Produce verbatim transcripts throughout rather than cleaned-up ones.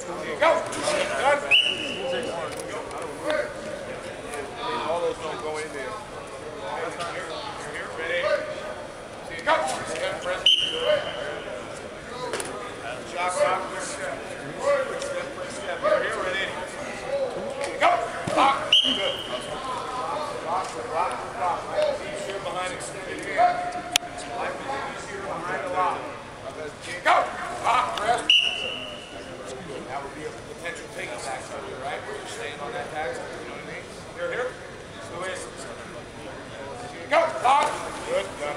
Go. Done. All those don't go in there. Here, here, ready. Go. Step, press. Shot, rock, step. Step, press, step. Here, here, ready. Go. Lock. Good. Lock, lock, lock. Easier behind extended hand. Life is easier behind the lock. Go. Lock, press. That would be a potential taking tax over here, right? Where you're staying on that tax, you know what I mean? Here, here. So it's go. Lock. Good. Done.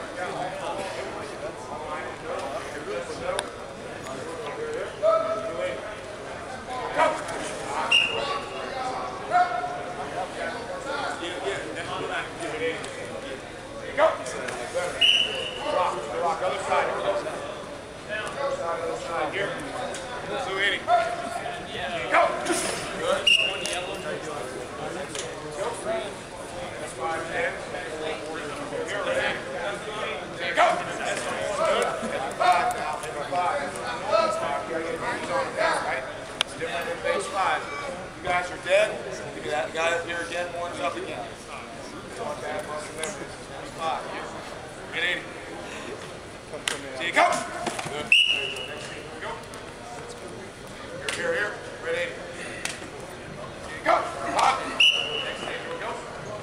Other side. Other side, other side. Here. two eighty. Go. Good. That's five ten. Here, ready. Go. Good. Five now. Five. You gotta get your hands on the back, right? It's different than base five. You guys are dead. You got it here again. Warms up again. One bad muscle memory. Five. Get eighty. So you go. Good. Go. Here, here, here. Ready. So you go. Lock. Next day, here we go.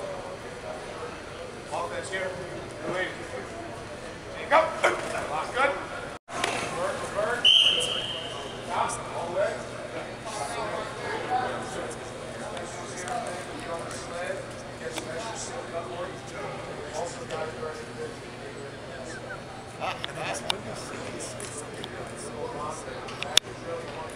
Offense here. Wait. So you go. Lock. Good. Bird for bird. Stop. All the way. Get on the sled. Get special silk upward. Also got it right. Ah, that's good.